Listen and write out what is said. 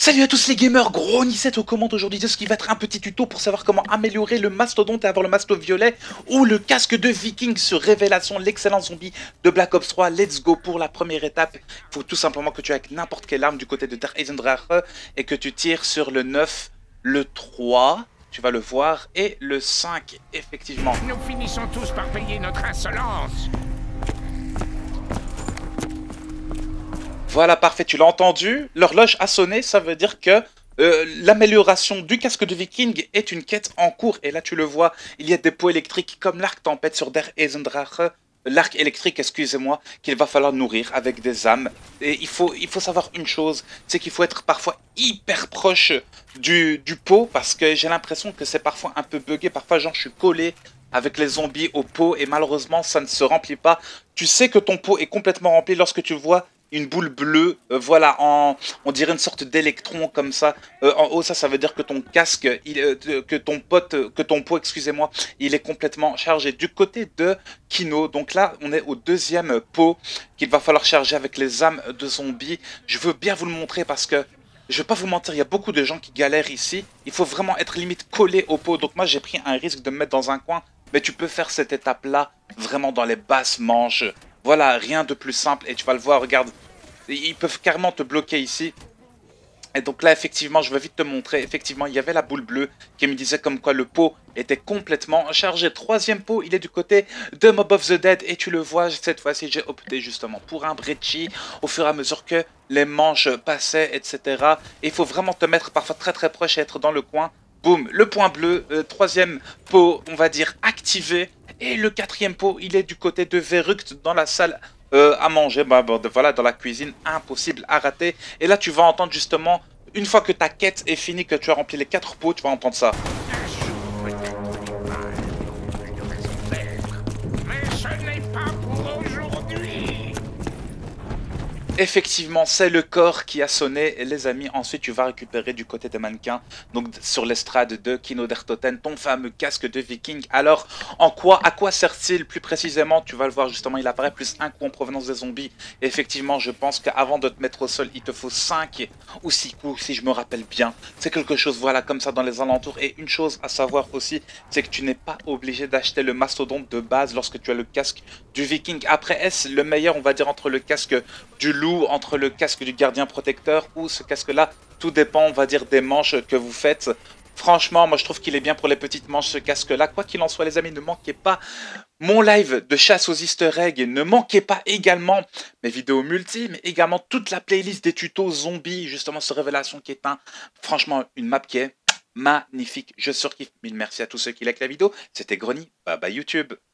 Salut à tous les gamers, gros Nissette aux commandes aujourd'hui de ce qui va être un petit tuto pour savoir comment améliorer le mastodonte et avoir le masto violet ou le casque de viking sur Révélation, l'excellent zombie de Black Ops 3. Let's go pour la première étape. Il faut tout simplement que tu aies avec n'importe quelle arme du côté de Der Eisendrache et que tu tires sur le 9, le 3, tu vas le voir, et le 5, effectivement. Nous finissons tous par payer notre insolence. Voilà, parfait, tu l'as entendu. L'horloge a sonné, ça veut dire que l'amélioration du casque de viking est une quête en cours. Et là, tu le vois, il y a des pots électriques comme l'arc tempête sur Der Eisendrache. L'arc électrique, excusez-moi, qu'il va falloir nourrir avec des âmes. Et il faut savoir une chose, c'est qu'il faut être parfois hyper proche du pot, parce que j'ai l'impression que c'est parfois un peu buggé. Parfois, genre, je suis collé avec les zombies au pot et malheureusement, ça ne se remplit pas. Tu sais que ton pot est complètement rempli lorsque tu vois une boule bleue, voilà, on dirait une sorte d'électron comme ça. En haut, ça veut dire que ton casque, que ton pot, excusez-moi, il est complètement chargé. Du côté de Kino, donc là, on est au deuxième pot qu'il va falloir charger avec les âmes de zombies. Je veux bien vous le montrer parce que je vais pas vous mentir, il y a beaucoup de gens qui galèrent ici. Il faut vraiment être limite collé au pot. Donc moi, j'ai pris un risque de me mettre dans un coin. Mais tu peux faire cette étape-là vraiment dans les basses manches. Voilà, rien de plus simple. Et tu vas le voir, regarde. Ils peuvent carrément te bloquer ici. Et donc là, effectivement, je vais vite te montrer. Effectivement, il y avait la boule bleue qui me disait comme quoi le pot était complètement chargé. Troisième pot, il est du côté de Mob of the Dead. Et tu le vois, cette fois-ci, j'ai opté justement pour un Brecci au fur et à mesure que les manches passaient, etc. Et il faut vraiment te mettre parfois très très proche et être dans le coin. Boum, le point bleu, troisième pot, on va dire, activé. Et le quatrième pot, il est du côté de Verruct dans la salle à manger. Voilà, dans la cuisine, impossible à rater. Et là, tu vas entendre justement, une fois que ta quête est finie, que tu as rempli les 4 pots, tu vas entendre ça. Un jour, peut-être les mal que je devais en faire. Mais ce n'est pas pour aujourd'hui. Effectivement, c'est le corps qui a sonné, et les amis. Ensuite, tu vas récupérer du côté des mannequins, donc sur l'estrade de Kino der Toten, ton fameux casque de viking. Alors, à quoi sert-il plus précisément? Tu vas le voir justement, il apparaît plus un coup en provenance des zombies. Et effectivement, je pense qu'avant de te mettre au sol, il te faut 5 ou 6 coups, si je me rappelle bien. C'est quelque chose, voilà, comme ça dans les alentours. Et une chose à savoir aussi, c'est que tu n'es pas obligé d'acheter le mastodonte de base lorsque tu as le casque du viking. Après, est-ce le meilleur, on va dire, entre le casque du loup, entre le casque du gardien protecteur ou ce casque-là? Tout dépend, on va dire, des manches que vous faites. Franchement, moi je trouve qu'il est bien pour les petites manches ce casque-là. Quoi qu'il en soit, les amis, ne manquez pas mon live de chasse aux easter eggs. Ne manquez pas également mes vidéos multi, mais également toute la playlist des tutos zombies, justement sur Révélation qui est franchement une map qui est magnifique. Je surkiffe. Mille merci à tous ceux qui likent la vidéo. C'était Grony. Bye bye YouTube.